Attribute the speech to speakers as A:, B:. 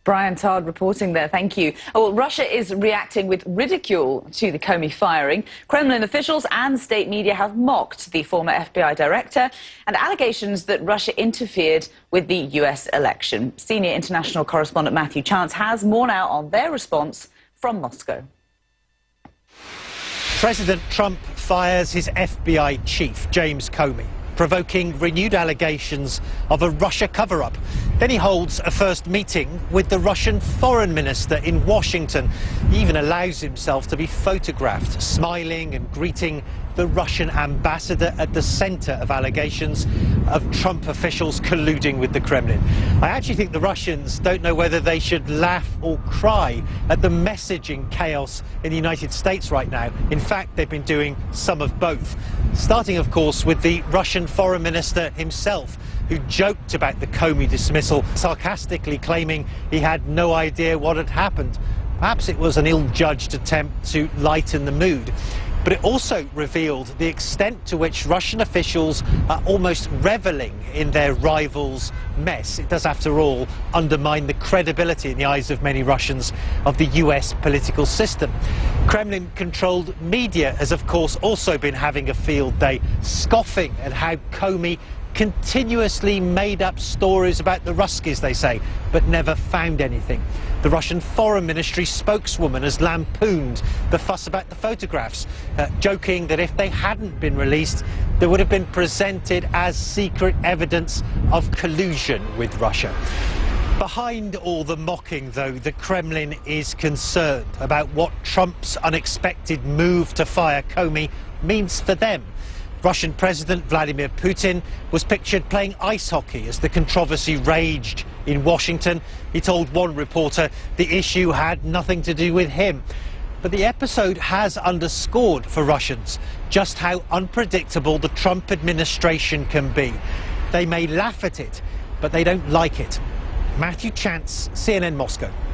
A: Brian Todd reporting there. Thank you. Well, Russia is reacting with ridicule to the Comey firing. Kremlin officials and state media have mocked the former FBI director and allegations that Russia interfered with the US election. Senior international correspondent Matthew Chance has more now on their response from Moscow.
B: President Trump fires his FBI chief, James Comey, provoking renewed allegations of a Russia cover-up. Then he holds a first meeting with the Russian foreign minister in Washington. He even allows himself to be photographed, smiling and greeting the Russian ambassador at the centre of allegations of Trump officials colluding with the Kremlin. I actually think the Russians don't know whether they should laugh or cry at the messaging chaos in the United States right now. In fact, they've been doing some of both. Starting, of course, with the Russian foreign minister himself, who joked about the Comey dismissal, sarcastically claiming he had no idea what had happened. Perhaps it was an ill-judged attempt to lighten the mood. But it also revealed the extent to which Russian officials are almost reveling in their rivals' mess. It does, after all, undermine the credibility in the eyes of many Russians of the US political system. Kremlin-controlled media has, of course, also been having a field day, scoffing at how Comey continuously made up stories about the Ruskies, they say, but never found anything. The Russian Foreign Ministry spokeswoman has lampooned the fuss about the photographs, joking that if they hadn't been released, they would have been presented as secret evidence of collusion with Russia. Behind all the mocking, though, the Kremlin is concerned about what Trump's unexpected move to fire Comey means for them. Russian President Vladimir Putin was pictured playing ice hockey as the controversy raged in Washington. He told one reporter the issue had nothing to do with him. But the episode has underscored for Russians just how unpredictable the Trump administration can be. They may laugh at it, but they don't like it. Matthew Chance, CNN Moscow.